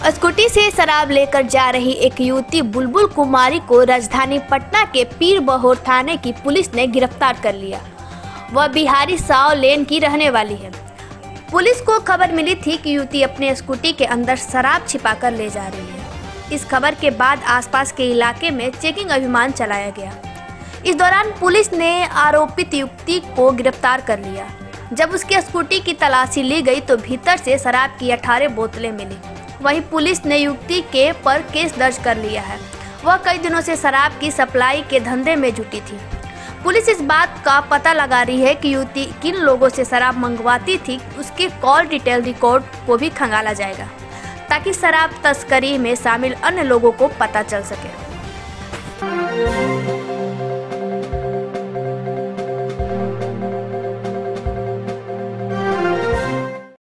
Scooty से शराब लेकर जा रही एक युवती बुलबुल कुमारी को राजधानी पटना के पीर बहोर थाने की पुलिस ने गिरफ्तार कर लिया। वह बिहारी साव लेन की रहने वाली है। पुलिस को खबर मिली थी कि युवती अपने स्कूटी के अंदर शराब छिपाकर ले जा रही है। इस खबर के बाद आसपास के इलाके में चेकिंग अभियान चलाया गया। इस दौरान पुलिस ने आरोपित युवती को गिरफ्तार कर लिया। जब उसके स्कूटी की तलाशी ली गई तो भीतर से शराब की 18 बोतलें मिली। वहीं पुलिस ने युवती के पर केस दर्ज कर लिया है। वह कई दिनों से शराब की सप्लाई के धंधे में जुटी थी। पुलिस इस बात का पता लगा रही है कि युवती किन लोगों से शराब मंगवाती थी। उसके कॉल डिटेल रिकॉर्ड को भी खंगाला जाएगा ताकि शराब तस्करी में शामिल अन्य लोगों को पता चल सके।